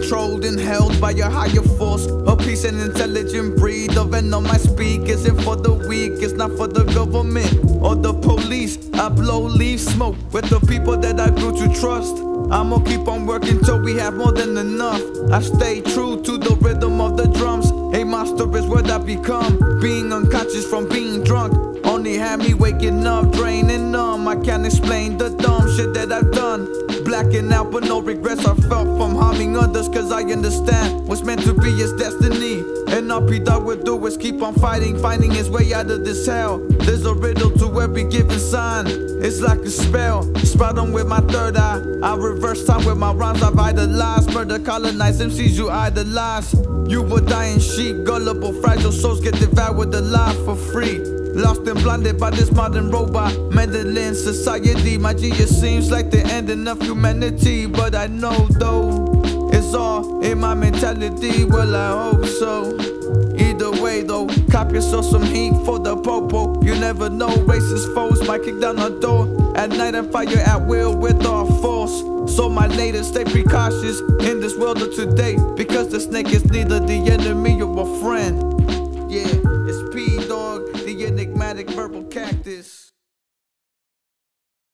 controlled and held by a higher force. A peace and intelligent breed of venom I speak isn't for the weak, it's not for the government or the police. I blow leaf smoke with the people that I grew to trust. I'ma keep on working till we have more than enough. I stay true to the rhythm of the drums. A monster is what I become, being unconscious from being drunk. Only had me waking up, drained and numb. I can't explain the dumb shit that I've done. Blacking out but no regrets I felt from harming others, cause I understand what's meant to be is destiny. And all P-Dog will do is keep on fighting, finding his way out of this hell. There's a riddle to every given sign, it's like a spell. Spot on with my third eye, I reverse time with my rhymes. I've idolized, murder, colonize MCs you idolize. You were dying sheep, gullible, fragile souls get devoured alive for free. Lost and blinded by this modern robot meddling society. My genius seems like the ending of humanity, but I know though it's all in my mentality. Well, I hope so. Either way though, cop yourself some heat for the popo. You never know, racist foes might kick down the door at night and fire at will with all force. So my natives stay precautious in this world of today, because the snake is neither the enemy or a friend. Yeah, it's P-Dog, the enigmatic verbal cat.